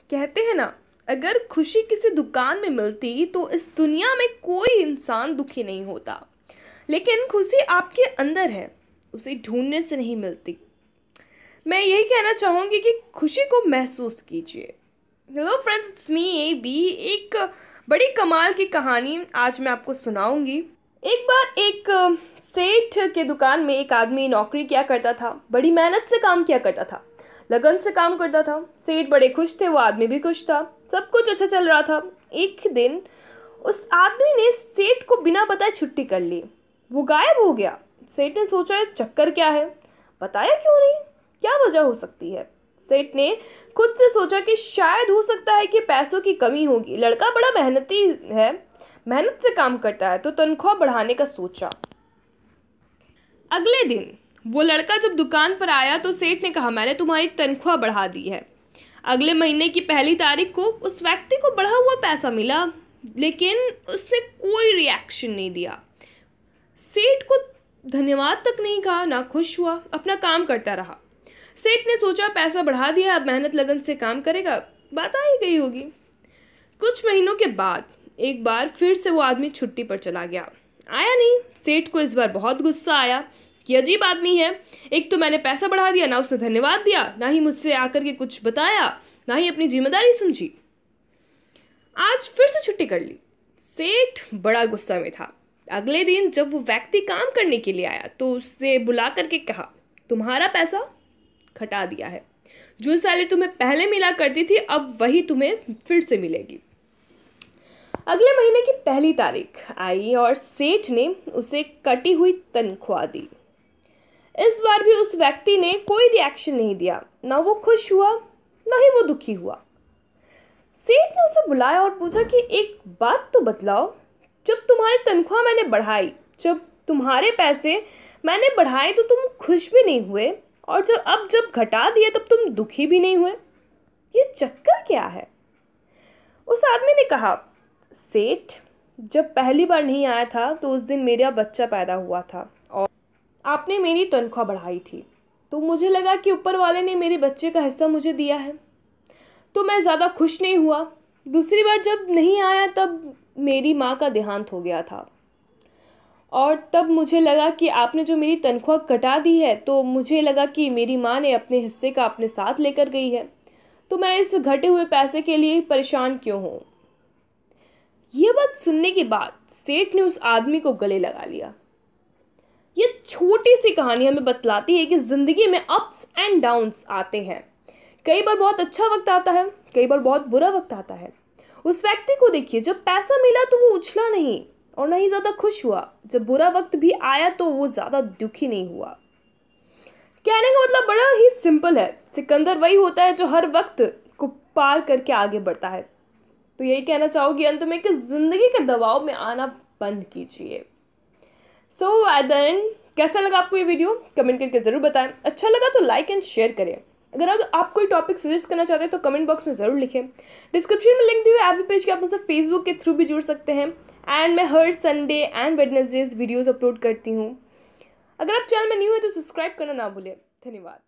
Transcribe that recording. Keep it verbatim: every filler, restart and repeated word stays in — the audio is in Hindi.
कहते हैं ना, अगर खुशी किसी दुकान में मिलती तो इस दुनिया में कोई इंसान दुखी नहीं होता। लेकिन खुशी आपके अंदर है, उसे ढूंढने से नहीं मिलती। मैं यही कहना चाहूँगी कि खुशी को महसूस कीजिए। Hello friends, it's me A B. एक बड़ी कमाल की कहानी आज मैं आपको सुनाऊंगी। एक बार एक सेठ के दुकान में एक आदमी नौकरी किया करता था। बड़ी मेहनत से काम किया करता था, लगन से काम करता था। सेठ बड़े खुश थे, वो आदमी भी खुश था, सब कुछ अच्छा चल रहा था। एक दिन उस आदमी ने सेठ को बिना बताए छुट्टी कर ली। वो गायब हो गया। सेठ ने सोचा चक्कर क्या है, बताया क्यों नहीं, क्या वजह हो सकती है। सेठ ने खुद से सोचा कि शायद हो सकता है कि पैसों की कमी होगी। लड़का बड़ा मेहनती है, मेहनत से काम करता है, तो तनख्वाह बढ़ाने का सोचा। अगले दिन वो लड़का जब दुकान पर आया तो सेठ ने कहा, मैंने तुम्हारी तनख्वाह बढ़ा दी है। अगले महीने की पहली तारीख को उस व्यक्ति को बढ़ा हुआ पैसा मिला, लेकिन उसने कोई रिएक्शन नहीं दिया। सेठ को धन्यवाद तक नहीं कहा, ना खुश हुआ, अपना काम करता रहा। सेठ ने सोचा पैसा बढ़ा दिया, अब मेहनत लगन से काम करेगा, बात आ ही गई होगी। कुछ महीनों के बाद एक बार फिर से वो आदमी छुट्टी पर चला गया, आया नहीं। सेठ को इस बार बहुत गुस्सा आया कि अजीब आदमी है, एक तो मैंने पैसा बढ़ा दिया, ना उसने धन्यवाद दिया, ना ही मुझसे आकर के कुछ बताया, ना ही अपनी जिम्मेदारी समझी। आज फिर से छुट्टी कर ली। सेठ बड़ा गुस्सा में था। अगले दिन जब वो व्यक्ति काम करने के लिए आया तो उससे बुला करके कहा, तुम्हारा पैसा घटा दिया है, जो सैलरी तुम्हें पहले मिला करती थी अब वही तुम्हें फिर से मिलेगी। अगले महीने की पहली तारीख आई और सेठ ने उसे कटी हुई तनख्वाह दी। इस बार भी उस व्यक्ति ने कोई रिएक्शन नहीं दिया, ना वो खुश हुआ ना ही वो दुखी हुआ। सेठ ने उसे बुलाया और पूछा कि एक बात तो बतलाओ, जब तुम्हारी तनख्वाह मैंने बढ़ाई, जब तुम्हारे पैसे मैंने बढ़ाए तो तुम खुश भी नहीं हुए, और जब अब जब घटा दिए तब तुम दुखी भी नहीं हुए, ये चक्कर क्या है। उस आदमी ने कहा, सेठ, जब पहली बार नहीं आया था तो उस दिन मेरा बच्चा पैदा हुआ था और आपने मेरी तनख्वाह बढ़ाई थी, तो मुझे लगा कि ऊपर वाले ने मेरे बच्चे का हिस्सा मुझे दिया है, तो मैं ज़्यादा खुश नहीं हुआ। दूसरी बार जब नहीं आया तब मेरी माँ का देहांत हो गया था, और तब मुझे लगा कि आपने जो मेरी तनख्वाह कटा दी है तो मुझे लगा कि मेरी माँ ने अपने हिस्से का अपने साथ लेकर गई है, तो मैं इस घटे हुए पैसे के लिए परेशान क्यों हूँ। यह बात सुनने के बाद सेठ ने उस आदमी को गले लगा लिया। ये छोटी सी कहानी हमें बतलाती है कि जिंदगी में अप्स एंड डाउन्स आते हैं। कई बार बहुत अच्छा वक्त आता है, कई बार बहुत बुरा वक्त आता है। उस व्यक्ति को देखिए, जब पैसा मिला तो वो उछला नहीं और ना ही ज्यादा खुश हुआ, जब बुरा वक्त भी आया तो वो ज्यादा दुखी नहीं हुआ। कहने का मतलब बड़ा ही सिंपल है, सिकंदर वही होता है जो हर वक्त को पार करके आगे बढ़ता है। तो यही कहना चाहूंगी अंत में कि जिंदगी के दबाव में आना बंद कीजिए। सो एट द एंड, कैसा लगा आपको ये वीडियो कमेंट करके जरूर बताएं। अच्छा लगा तो लाइक एंड शेयर करें। अगर अब आप कोई टॉपिक सजेस्ट करना चाहते हैं तो कमेंट बॉक्स में जरूर लिखें। डिस्क्रिप्शन में लिंक दिए हुए एफ बी पेज के आप मुझसे फेसबुक के थ्रू भी जुड़ सकते हैं। एंड मैं हर Sunday and Wednesdays videos upload करती हूँ। अगर आप चैनल में न्यू है तो सब्सक्राइब करना ना भूलें। धन्यवाद।